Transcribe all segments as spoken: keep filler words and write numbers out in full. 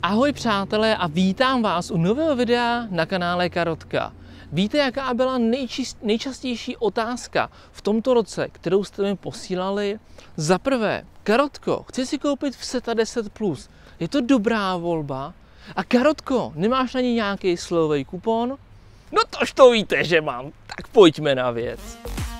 Ahoj přátelé a vítám vás u nového videa na kanále Karotka. Víte, jaká byla nejčist, nejčastější otázka v tomto roce, kterou jste mi posílali? Za prvé, Karotko, chci si koupit Vseta deset plus. Je to dobrá volba? A Karotko, nemáš na ní nějaký slevový kupon? No tož to víte, že mám. Tak pojďme na věc.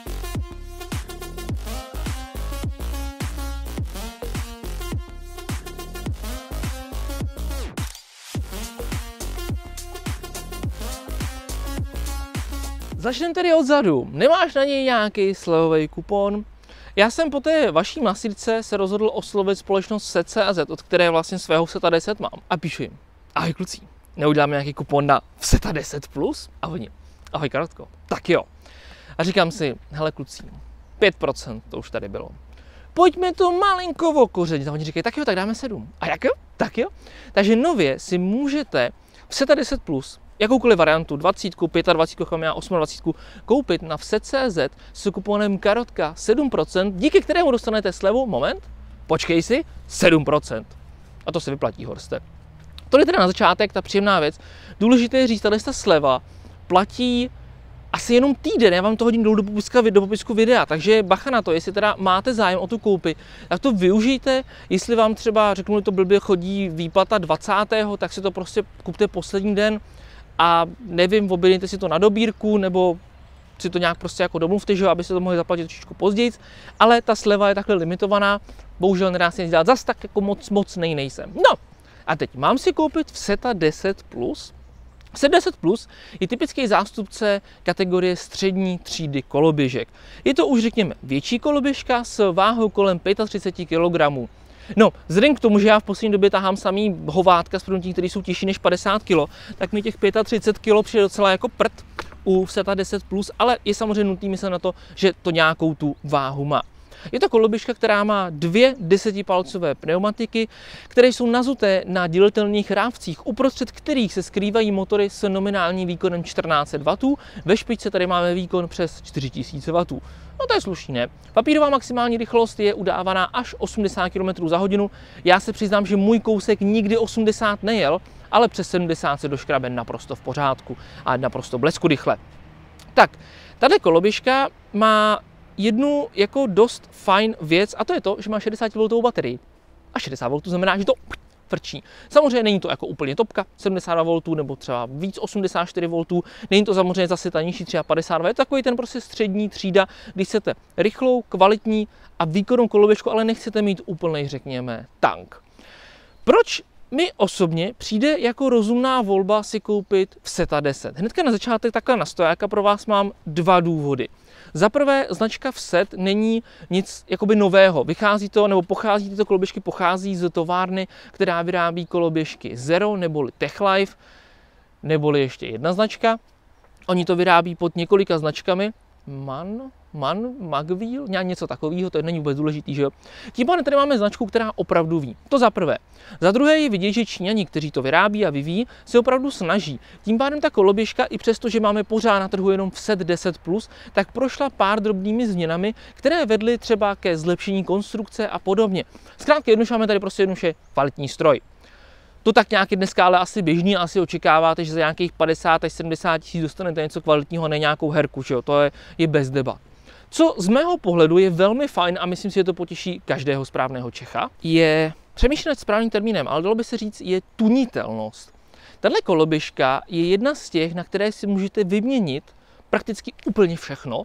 Začneme tedy odzadu. Nemáš na něj nějaký slevový kupon? Já jsem po té vaší masírce se rozhodl oslovit společnost Vset tečka cé zet, od které vlastně svého Vseta deset mám. A píšu jim: ahoj kluci, neuděláme nějaký kupon na Vseta deset plus? A oni: ahoj Karotko, tak jo. A říkám si: hele kluci, pět procent to už tady bylo. Pojďme to malinko okořenit. A oni říkají: tak jo, tak dáme sedm. A jak jo? Tak jo. Takže nově si můžete Vseta deset plus jakoukoliv variantu, dvacet, dvacet pět, dvacet osm, koupit na Vset tečka cé zet s kuponem Karotka sedm procent, díky kterému dostanete slevu, moment, počkej si, sedm procent. A to se vyplatí, Horste. To je teda na začátek ta příjemná věc. Důležité je říct, tady ta sleva platí asi jenom týden, já vám to hodím dolů do popiska, do popisku videa, takže bacha na to, jestli teda máte zájem o tu koupi, tak to využijte, jestli vám třeba, řeknu to blbě, chodí výplata dvacátého tak si to prostě kupte poslední den a nevím, objednejte si to na dobírku, nebo si to nějak prostě jako domluvte, že abyste to mohli zaplatit trošičku později, ale ta sleva je takhle limitovaná, bohužel nedá se nic dělat, zas tak jako moc mocnej nejsem. No a teď mám si koupit Vseta deset plus. Vseta deset plus je typický zástupce kategorie střední třídy koloběžek. Je to už řekněme větší koloběžka s váhou kolem třicet pět kilogramů. No, vzhledem k tomu, že já v poslední době tahám samý hovátka s průmtí, které jsou těžší než padesát kilo, tak mi těch třicet pět kilo přijde docela jako prd u Vseta deset plus, ale je samozřejmě nutný myslet na to, že to nějakou tu váhu má. Je to koloběžka, která má dvě desetipalcové pneumatiky, které jsou nazuté na dělitelných rávcích, uprostřed kterých se skrývají motory s nominálním výkonem čtrnáct set wattů. Ve špičce tady máme výkon přes čtyři tisíce wattů. No to je slušný, ne? Papírová maximální rychlost je udávaná až osmdesát kilometrů za hodinu. Já se přiznám, že můj kousek nikdy osmdesát nejel, ale přes sedmdesát se doškrabe naprosto v pořádku a naprosto blesku rychle. Tak, tato koloběžka má jednu jako dost fajn věc, a to je to, že má šedesátivoltovou baterii. A šedesát voltů znamená, že to frčí. Samozřejmě není to jako úplně topka, sedmdesát dva voltů nebo třeba víc osmdesát čtyři voltů. Není to samozřejmě zase ta nižší třeba padesát dva, je to takový ten prostě střední třída, když chcete rychlou, kvalitní a výkonnou koloběžku, ale nechcete mít úplnej, řekněme, tank. Proč mi osobně přijde jako rozumná volba si koupit Vseta deset? Hnedka na začátek takhle na stojáka pro vás mám dva důvody. Za prvé, značka Vset není nic jakoby nového. Vychází to, nebo pochází tyto koloběžky, pochází z továrny, která vyrábí koloběžky Zero, neboli Techlife, neboli ještě jedna značka. Oni to vyrábí pod několika značkami. Man, Man, Magwheel, nějak něco takového, to není vůbec důležitý, že jo. Tím pádem tady máme značku, která opravdu ví. To za prvé. Za druhé je vidět, že Číňani, kteří to vyrábí a vyvíjí, se opravdu snaží. Tím pádem ta koloběžka, i přesto, že máme pořád na trhu jenom Vset deset plus, tak prošla pár drobnými změnami, které vedly třeba ke zlepšení konstrukce a podobně. Zkrátka jednoduše máme tady prostě jednoduše kvalitní stroj. To tak nějaký dneska ale asi běžný, asi očekáváte, že za nějakých padesát až sedmdesát tisíc dostanete něco kvalitního, ne nějakou herku, že jo? To je, je bez debat. Co z mého pohledu je velmi fajn a myslím si, že to potěší každého správného Čecha, je přemýšlet správným termínem, ale dalo by se říct, je tunitelnost. Tahle koloběžka je jedna z těch, na které si můžete vyměnit prakticky úplně všechno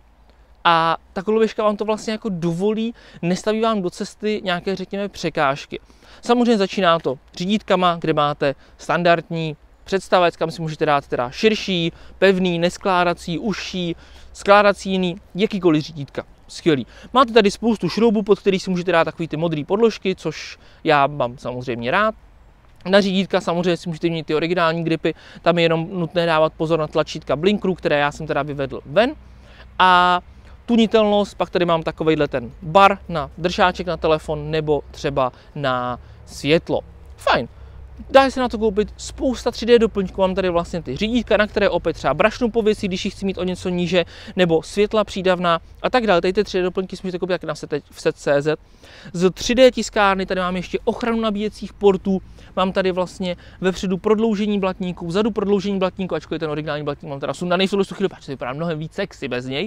a ta koloběžka vám to vlastně jako dovolí, nestaví vám do cesty nějaké, řekněme, překážky. Samozřejmě začíná to řídítkama, kde máte standardní představec, kam si můžete dát teda širší, pevný, neskládací, užší, skládací jiný, jakýkoliv řídítka. Skvělý. Máte tady spoustu šroubů, pod který si můžete dát takový ty modré podložky, což já mám samozřejmě rád. Na řídítka samozřejmě si můžete mít ty originální gripy, tam je jenom nutné dávat pozor na tlačítka blinkru, které já jsem teda vyvedl ven. A tunitelnost, pak tady mám takovejhle ten bar na držáček na telefon nebo třeba na světlo. Fajn. Dá se na to koupit spousta tři dé doplňků, mám tady vlastně ty řídítka, na které opět třeba brašnu pověsí, když ji chci mít o něco níže, nebo světla přídavná a tak dále. Tady ty tři dé doplňky si můžete koupit jak na set tečka cé zet. Z tři dé tiskárny tady mám ještě ochranu nabíjecích portů, mám tady vlastně vepředu prodloužení blatníků, vzadu prodloužení blatníků, ačkoliv ten originální blatník mám teda sundaný v tu chvíli, protože to vypadá mnohem víc sexy bez něj.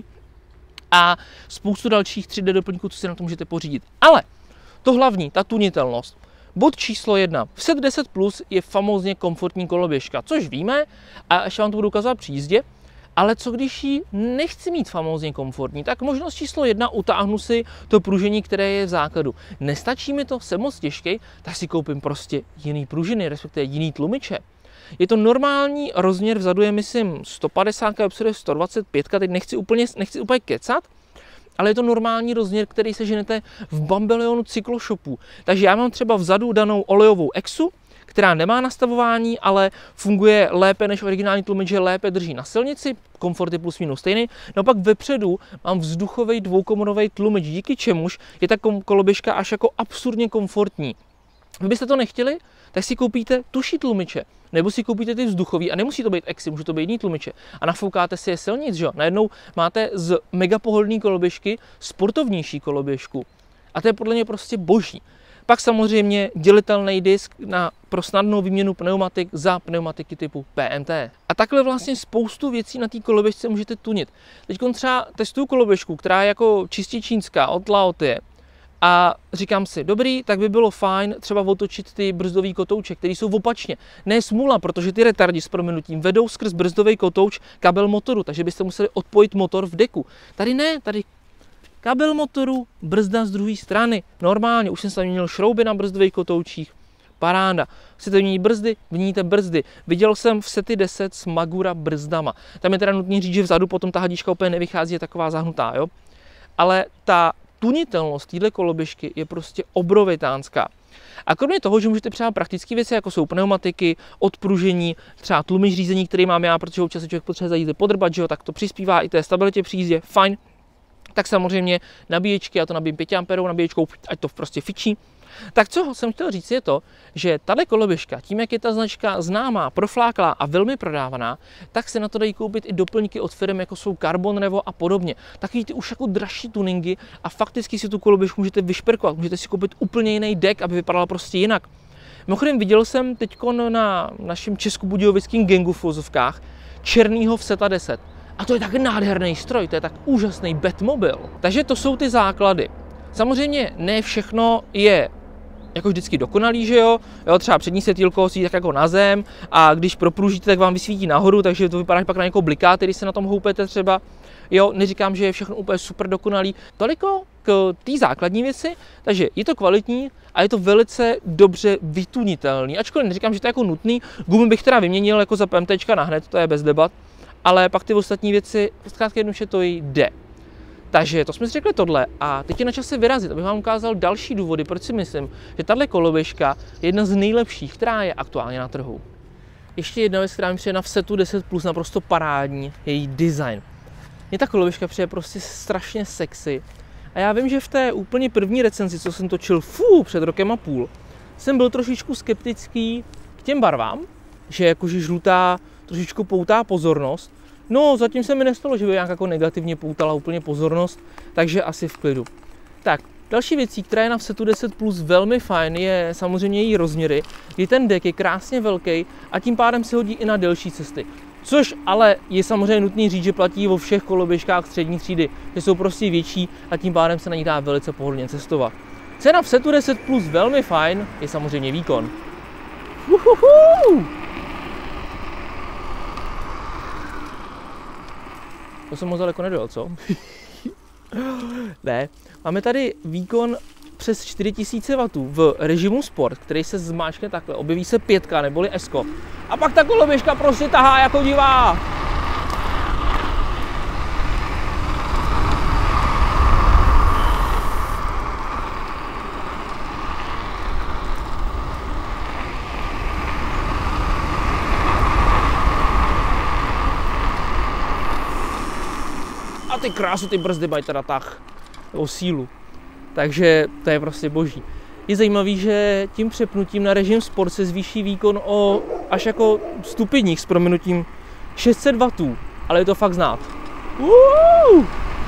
A spoustu dalších tři dé doplňků, co si na to můžete pořídit. Ale to hlavní, ta tunitelnost. Bod číslo jedna. V set deset plus je famózně komfortní koloběžka, což víme a ještě vám to budu ukazovat při jízdě, ale co když ji nechci mít famózně komfortní, tak možnost číslo jedna, utáhnu si to pružení, které je v základu. Nestačí mi to, jsem moc těžký, tak si koupím prostě jiný pružiny, respektive jiný tlumiče. Je to normální rozměr, vzadu je myslím sto padesát, vepředu je sto dvacet pět, teď nechci úplně, nechci úplně kecat, ale je to normální rozměr, který seženete v Bambeleonu cykloshopu. Takže já mám třeba vzadu danou olejovou exu, která nemá nastavování, ale funguje lépe než originální tlumič, že lépe drží na silnici, komfort je plus minus stejný. No pak vepředu mám vzduchový dvoukomorový tlumič, díky čemuž je ta koloběžka až jako absurdně komfortní. Vy byste to nechtěli, tak si koupíte tuší tlumiče, nebo si koupíte ty vzduchový a nemusí to být exy, může to být jiný tlumiče a nafoukáte si je silnic, že jo? Najednou máte z mega pohodlné koloběžky sportovnější koloběžku a to je podle mě prostě boží. Pak samozřejmě dělitelný disk na, pro snadnou výměnu pneumatik za pneumatiky typu P M T. A takhle vlastně spoustu věcí na té koloběžce můžete tunit. Teď třeba testuju koloběžku, která je jako čistě čínská od Laotie. A říkám si, dobrý, tak by bylo fajn třeba otočit ty brzdový kotouče, které jsou opačně. Ne smůla, protože ty retardi s prominutím vedou skrz brzdový kotouč kabel motoru, takže byste museli odpojit motor v deku. Tady ne, tady kabel motoru, brzda z druhé strany. Normálně, už jsem se měnil šrouby na brzdových kotoučích. Paráda. Chcete vyměnit brzdy? Vyměníte brzdy. Viděl jsem v sety deset s Magura brzdama. Tam je teda nutné říct, že vzadu potom ta hadička úplně nevychází, je taková zahnutá, jo. Ale ta tunitelnost téhle koloběžky je prostě obrovitánská. A kromě toho, že můžete třeba praktické věci, jako jsou pneumatiky, odpružení, třeba tlumič řízení, který mám já, protože občas se člověk potřebuje za jízdy podrbat, že jo, tak to přispívá i té stabilitě při jízdě, fajn. Tak samozřejmě nabíječky, já to nabíjím pět amperů nabíječkou, ať to prostě fičí. Tak co jsem chtěl říct je to, že tahle koloběžka, tím jak je ta značka známá, profláklá a velmi prodávaná, tak se na to dají koupit i doplňky od firm, jako jsou Carbon Revo a podobně. Takový ty už jako dražší tuningy a fakticky si tu koloběžku můžete vyšperkovat, můžete si koupit úplně jiný deck, aby vypadala prostě jinak. Mimochodem viděl jsem teď na našem českobudějovickém gangu v vozovkách černýho v Seta deset. A to je tak nádherný stroj, to je tak úžasný Batmobil. Takže to jsou ty základy. Samozřejmě ne všechno je jako vždycky dokonalý, že jo? Jo, třeba přední světýlko svítí tak jako na zem a když propružíte, tak vám vysvítí nahoru, takže to vypadá, že pak na někoho blikáte, když se na tom houpete třeba. Jo, neříkám, že je všechno úplně super dokonalý. Toliko k té základní věci, takže je to kvalitní a je to velice dobře vytunitelný. Ačkoliv neříkám, že to je jako nutný, gumy bych teda vyměnil jako za PMTčka nahned, to je bez debat, ale pak ty ostatní věci, zkrátka jednoduše to jde. Takže to jsme si řekli tohle a teď je na čase vyrazit, abych vám ukázal další důvody, proč si myslím, že tahle koloběžka je jedna z nejlepších, která je aktuálně na trhu. Ještě jedna věc, která mi přijde na v setu deset plus naprosto parádní, je její design. Mně ta koloběžka přijde prostě strašně sexy. A já vím, že v té úplně první recenzi, co jsem točil fů, před rokem a půl, jsem byl trošičku skeptický k těm barvám, že jakože žlutá trošičku poutá pozornost. No, zatím se mi nestalo, že by nějak jako negativně poutala úplně pozornost, takže asi v klidu. Tak, další věcí, která je na v setu deset plus velmi fajn, je samozřejmě její rozměry, kdy ten deck je krásně velký a tím pádem se hodí i na delší cesty. Což ale je samozřejmě nutný říct, že platí o všech koloběžkách střední třídy, že jsou prostě větší a tím pádem se na ní dá velice pohodlně cestovat. Cena v setu deset plus velmi fajn, je samozřejmě výkon. Uhuhu! To jsem moc daleko nedojel, co? Ne, máme tady výkon přes čtyři tisíce wattů v režimu Sport, který se zmáčkne takhle, objeví se pětka neboli S-ko. A pak ta koloběžka prostě tahá jako divá. A ty krásu, ty brzdy mají teda tah, o sílu. Takže to je prostě boží. je zajímavý, že tím přepnutím na režim sport se zvýší výkon o až jako stupidních s prominutím šest set wattů, ale je to fakt znát. Uuu!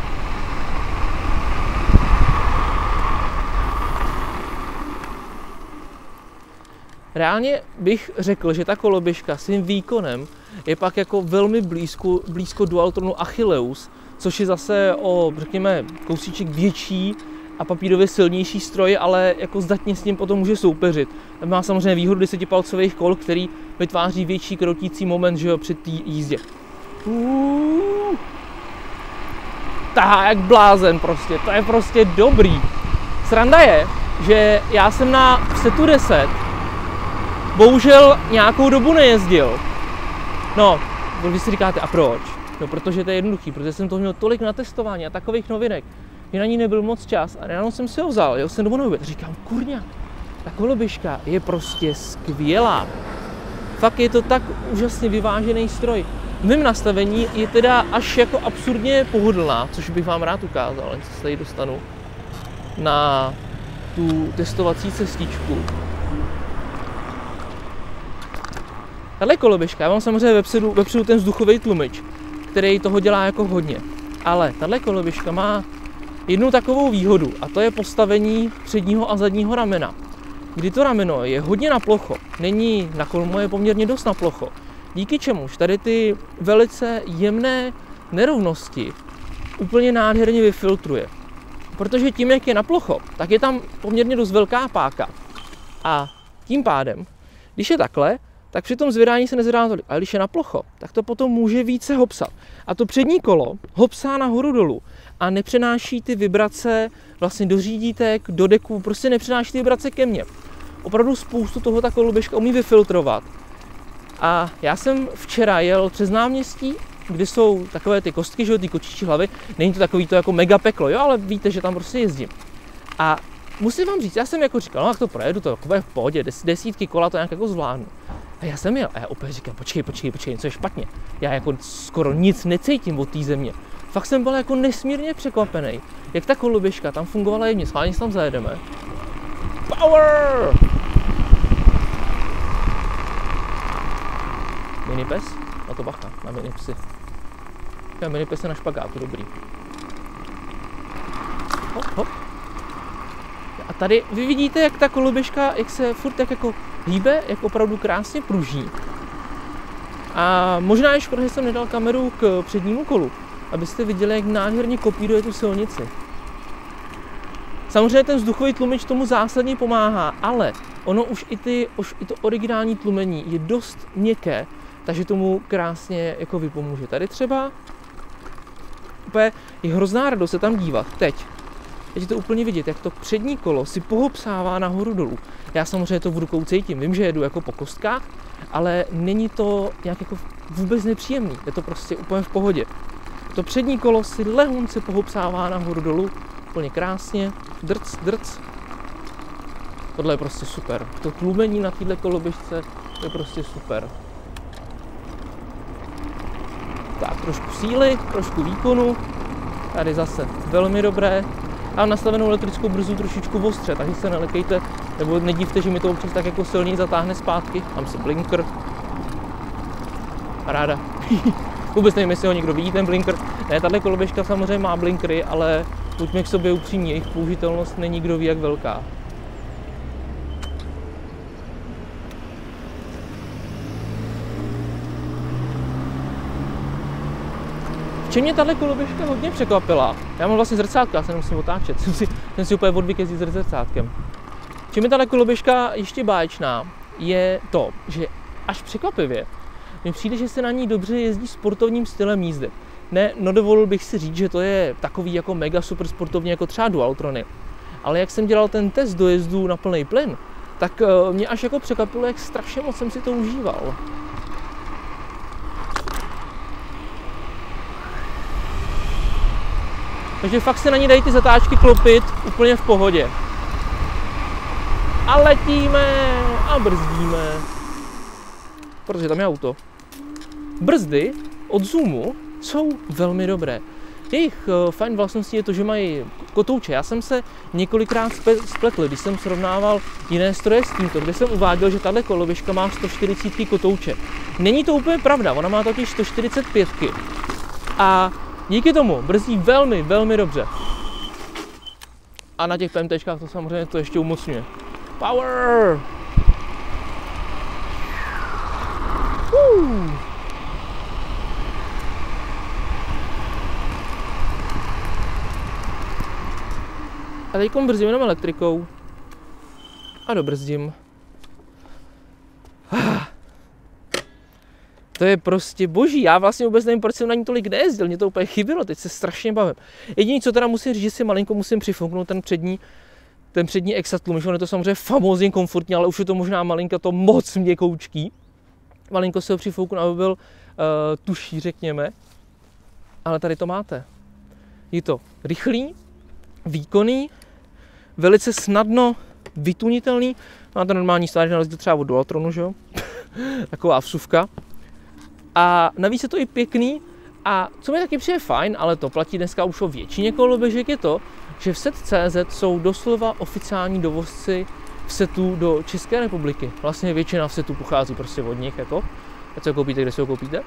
Reálně bych řekl, že ta koloběžka svým výkonem je pak jako velmi blízko, blízko Dualtronu Achilleus, což je zase o, řekněme, kousíček větší a papírově silnější stroj, ale jako zdatně s ním potom může soupeřit. Má samozřejmě výhodu desetipalcových kol, který vytváří větší krotící moment, že jo, při té jízdě. Uuu. Tahá jak blázen prostě, to je prostě dobrý. Sranda je, že já jsem na setu deset bohužel nějakou dobu nejezdil. No, vy si říkáte, a proč? No, protože to je jednoduchý, protože jsem to měl tolik na testování a takových novinek, že na ní nebyl moc čas a ráno jsem si ho vzal, jel jsem domů na oběd a říkám, kurňa, ta koloběžka je prostě skvělá. Fakt je to tak úžasně vyvážený stroj. V mém nastavení je teda až jako absurdně pohodlná, což bych vám rád ukázal, jen se tady dostanu na tu testovací cestičku. Tahle koloběžka, já mám samozřejmě vepředu, vepředu ten vzduchový tlumič, který toho dělá jako hodně. Ale tahle koloběžka má jednu takovou výhodu a to je postavení předního a zadního ramena. Kdy to rameno je hodně na plocho, není na kolmo, je poměrně dost na plocho. Díky čemuž tady ty velice jemné nerovnosti úplně nádherně vyfiltruje. Protože tím, jak je na plocho, tak je tam poměrně dost velká páka. A tím pádem, když je takhle, tak při tom zvedání se nezvedá tolik. Ale když je na plocho, tak to potom může více hopsat. A to přední kolo hopsá nahoru dolů a nepřenáší ty vibrace vlastně do řídítek, do deků, prostě nepřenáší ty vibrace ke mně. Opravdu spoustu toho ta koloběžka umí vyfiltrovat. A já jsem včera jel přes náměstí, kde jsou takové ty kostky, že jo, ty kočičí hlavy. Není to takový to jako mega peklo, jo, ale víte, že tam prostě jezdím. A musím vám říct, já jsem jako říkal, no tak to projedu, to je v pohodě, des, desítky kola to nějak jako zvládnu. A já jsem jel a já opět říkám, počkej, počkej, počkej, něco je špatně. Já jako skoro nic necítím od té země. Fakt jsem byl jako nesmírně překvapený, jak ta koloběžka tam fungovala jemně, schválně si tam zajedeme. Power! Minipes? No to bacha, na minipsy. Já minipes je na špagátu, dobrý. Hop, hop. A tady vy vidíte, jak ta koloběžka, jak se furt tak jako hýbe, jak opravdu krásně pruží. A možná je škoda, že jsem nedal kameru k přednímu kolu, abyste viděli, jak nádherně kopíruje tu silnici. Samozřejmě ten vzduchový tlumič tomu zásadně pomáhá, ale ono už i, ty, už i to originální tlumení je dost měkké, takže tomu krásně jako vypomůže. Tady třeba úplně je hrozná radost se tam dívat. Teď. Teď je to úplně vidět, jak to přední kolo si pohopsává nahoru dolů. Já samozřejmě to v rukou cítím, vím, že jedu jako po kostkách, ale není to nějak jako vůbec nepříjemný. Je to prostě úplně v pohodě. To přední kolo si lehonce pohopsává nahoru dolů, úplně krásně, drc, drc. Tohle je prostě super. To tlumení na této koloběžce je prostě super. Tak, trošku síly, trošku výkonu. Tady zase velmi dobré. A nastavenou elektrickou brzdu trošičku ostře, takže se nelekejte, nebo nedívte, že mi to občas tak jako silněji zatáhne zpátky. Mám si blinker. Paráda. Vůbec nevím, jestli ho někdo vidí, ten blinker. Ne, tahle koloběžka samozřejmě má blinkery, ale buďme k sobě upřímní, jejich použitelnost není kdo ví jak velká. Čím mě tahle koloběžka hodně překvapila, já mám vlastně zrcátka, já se nemusím otáčet, jsem si, jsem si úplně odvyk jezdit s zrcátkem. Čím je tahle koloběžka ještě báječná, je to, že až překvapivě mně přijde, že se na ní dobře jezdí sportovním stylem jízdy. Ne, no dovolil bych si říct, že to je takový jako mega super sportovní jako třeba Dualtrony. Ale jak jsem dělal ten test dojezdu na plný plyn, tak mě až jako překvapilo, jak strašně moc jsem si to užíval. Takže fakt se na ní dají ty zatáčky klopit úplně v pohodě. A letíme a brzdíme. Protože tam je auto. Brzdy od Zoomu jsou velmi dobré. Jejich fajn vlastností je to, že mají kotouče. Já jsem se několikrát spletl, když jsem srovnával jiné stroje s tímto, kde jsem uváděl, že tahle koloběžka má sto čtyřicet kotouče. Není to úplně pravda, ona má totiž sto čtyřicet pět a díky tomu brzdí velmi, velmi dobře. A na těch PMTčkách to samozřejmě to ještě umocňuje. Power! Uh. A teď brzdím jenom elektrikou a dobrzdím. To je prostě boží, já vlastně vůbec nevím, proč jsem na ní tolik nejezdil, mě to úplně chybilo, teď se strašně bavím. Jediné, co teda musím říct, že si malinko musím přifouknout ten přední, ten přední exatlum, že on je to samozřejmě famózně komfortní, ale už je to možná malinko to moc měkoučký. Malinko se ho přifouknu, aby byl uh, tuší, řekněme, ale tady to máte. Je to rychlý, výkonný, velice snadno vytunitelný, máte normální stáž, na rozdíl třeba od Dualtronu, že jo? Taková vsuvka. A navíc je to i pěkný a co mi taky přijde fajn, ale to platí dneska už o většině koloběžek, je to, že v set tečka cé zet jsou doslova oficiální dovozci v setu do České republiky. Vlastně většina v setu pochází prostě od nich, jako, a co koupíte, kde si ho koupíte.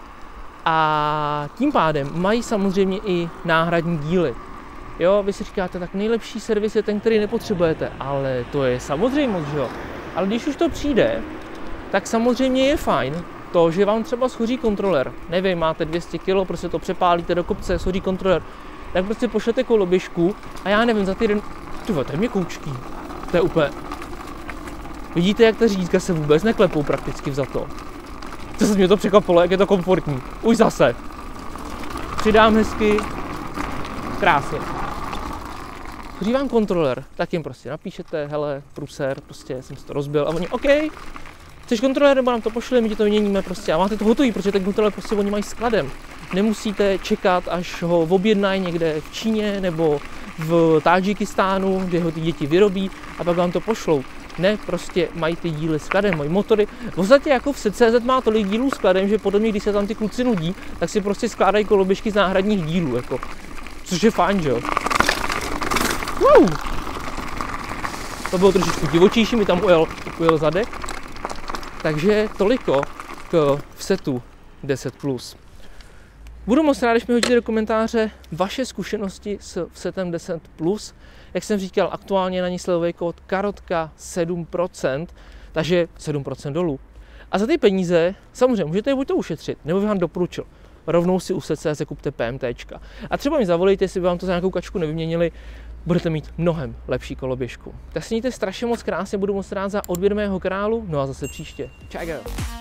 A tím pádem mají samozřejmě i náhradní díly. Jo, vy si říkáte, tak nejlepší servis je ten, který nepotřebujete, ale to je samozřejmost, že jo. Ale když už to přijde, tak samozřejmě je fajn to, že vám třeba schoří kontroler. Nevím, máte dvě stě kilo, prostě to přepálíte do kopce, schoří kontroler. Tak prostě pošlete koloběžku a já nevím, za týden... Tyhle, to je měkoučký. To je úplně... Vidíte, jak ta řídka se vůbec neklepou prakticky vzato. To se mě to překvapilo, jak je to komfortní. Už zase. Přidám hezky. Krásně. Schoří vám kontroler, tak jim prostě napíšete, hele, pruser, prostě jsem si to rozbil a oni, OK, chceš kontroler, nebo nám to pošle, my ti to vyměníme prostě a máte to hotový, protože ten kontroler prostě oni mají skladem. Nemusíte čekat, až ho objednají někde v Číně nebo v Tádžikistánu, kde ho ty děti vyrobí a pak vám to pošlou. Ne, prostě mají ty díly skladem, mají motory. V podstatě jako v set tečka cé zet má tolik dílů skladem, že podobně, když se tam ty kluci nudí, tak si prostě skládají koloběžky z náhradních dílů, jako. Což je fajn, že jo? Wow. To bylo trošičku divočejší, mi tam ujel, ujel zadek. Takže toliko k setu deset plus. Budu moc rád, když mi hodíte do komentáře vaše zkušenosti s setem deset plus. Jak jsem říkal, aktuálně na ní slevový kód karotka sedm procent, takže sedm procent dolů. A za ty peníze samozřejmě můžete je buď to ušetřit, nebo bych vám doporučil. Rovnou si u set tečka cé zet kupte PMTčka. A třeba mi zavolejte, jestli by vám to za nějakou kačku nevyměnili, budete mít mnohem lepší koloběžku. Tak se mějte strašně moc krásně, budu moc rád za odběr mého kanálu, no a zase příště. Čau.